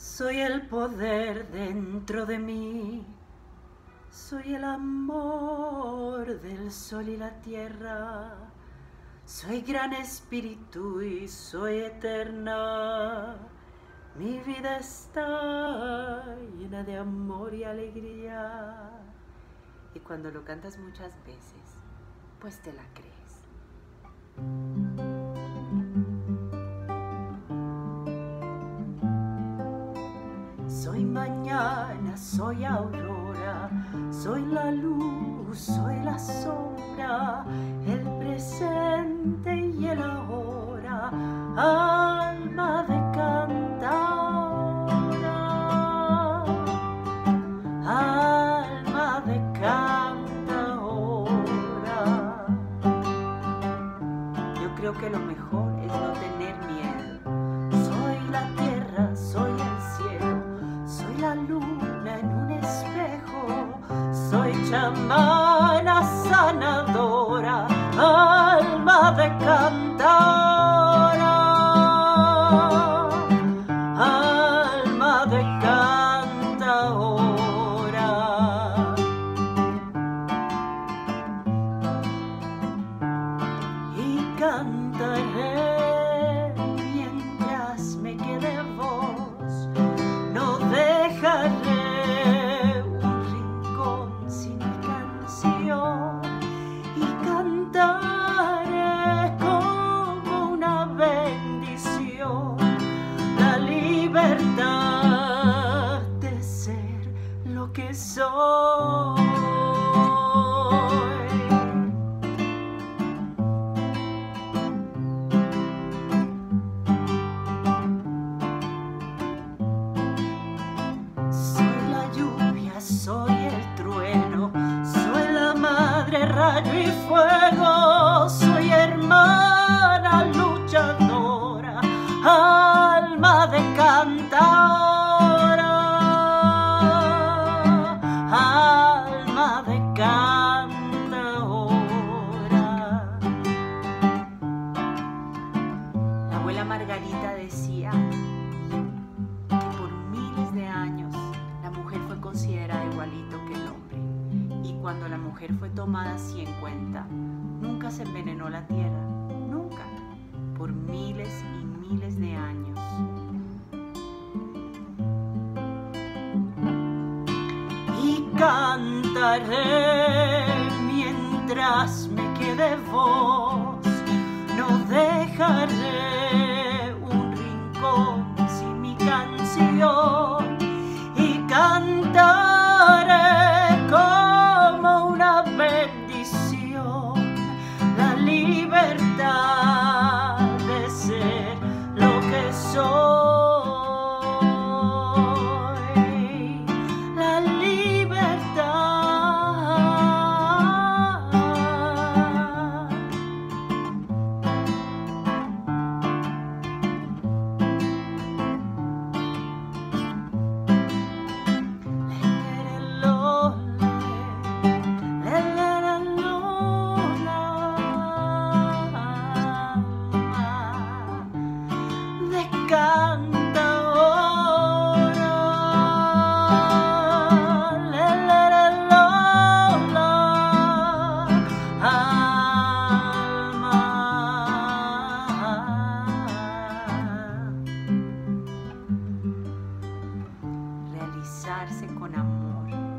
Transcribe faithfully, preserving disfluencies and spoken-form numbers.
Soy el poder dentro de mí, soy el amor del sol y la tierra, soy gran espíritu y soy eterna. Mi vida está llena de amor y alegría. Y cuando lo cantas muchas veces, pues te la crees. Soy mañana, soy aurora, soy la luz, soy la sombra, el presente y el ahora, alma de cantadora, alma de cantadora. Yo creo que lo mejor es no tener miedo. Soy la tierra, soy el cielo, soy la luna en un espejo, soy chamana sanadora, alma de cantadora, alma de cantadora. Y cantaré mientras me quede voz, no dejaré un rincón sin mi canción, y cantaré como una bendición la libertad de ser lo que soy. Soy el trueno, soy la madre rayo y fuego, soy hermana luchadora, alma de cantadora, alma de cantadora. La abuela Margarita decía que por miles de años la mujer fue considerada igualito que el hombre, y cuando la mujer fue tomada así en cuenta, nunca se envenenó la tierra, nunca, por miles y miles de años. Y cantaré mientras me quede voz, no dejaré un rincón sin mi canción, y cantaré como una bendición la libertad de ser lo que soy, la libertad. Realizarse con amor.